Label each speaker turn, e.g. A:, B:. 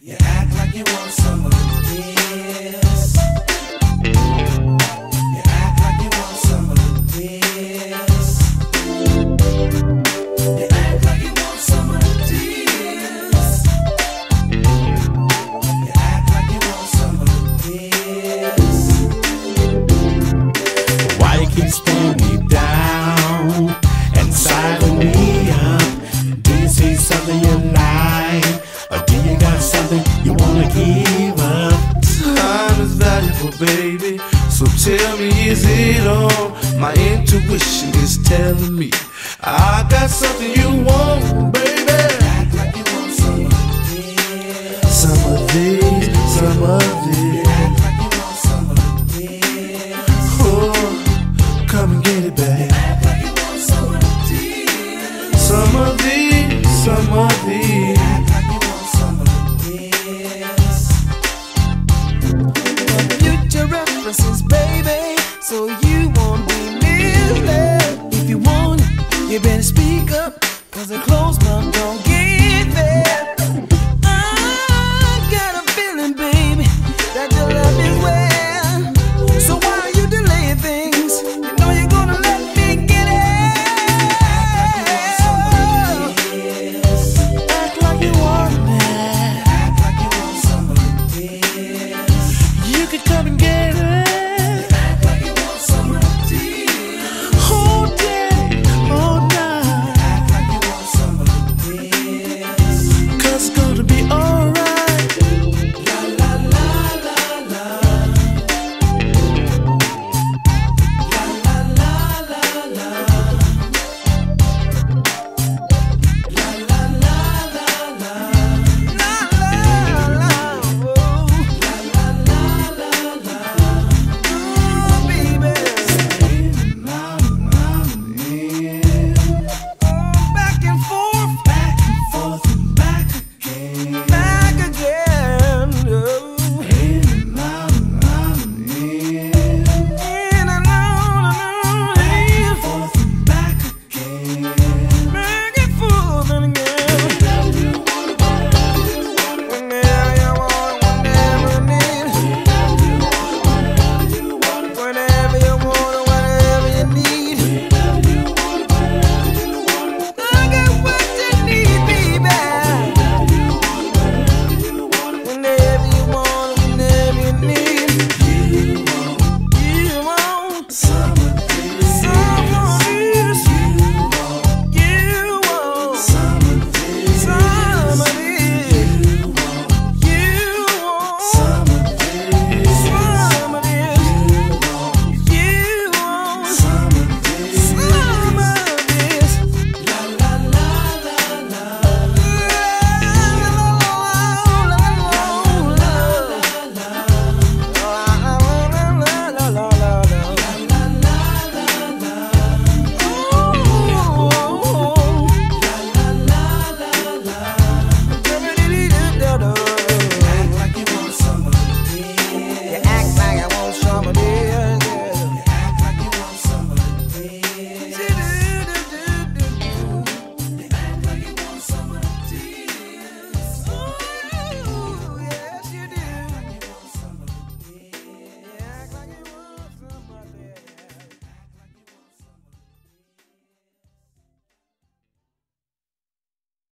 A: You act like you want some of this. You act like you want some of this. You act like you want some of this. You act like you want some of this.
B: Why you keep staring me down and siding me up? Do you see something you like? Or do you got something you wanna give up?
A: Time is valuable, baby, so tell me, is it on? My intuition is telling me I got something you want, baby. Act like you want some of this. Some of this, some of this. Act like you want some of this. Oh, come and get it, baby. Act like you want some of this. Some of these, some of these. Act like you want some of this. For future references, baby, so you won't be misled. If you want it, you better speak up, 'cause a closed mouth don't get fed. I got a feeling, baby, that your love is well. So why are you delaying things? You know you're gonna let me get it. Act like you want that. Act like you want some of this. You could come and get it. Act like you want some of this. Whole day, all night. Act like you want some of this. 'Cause it's gonna be alright. La la la la la. La la la la la. La la la la la. La la la. Oh. La la la la la. Oh, baby. Back and forth, back and forth, and back again, back again. Oh. In and out, in and out, back and forth, and back again, back and forth and again. Whenever you want, whenever you want, whenever you need. Whenever you want, whenever you need. I got what you need, baby. Whenever you want, whenever you need. You want some of this. Some of this. You want some of this. Some of this. You want some of this. Some of this. You want some of this. Some of this. La la la la la. La la la la la la.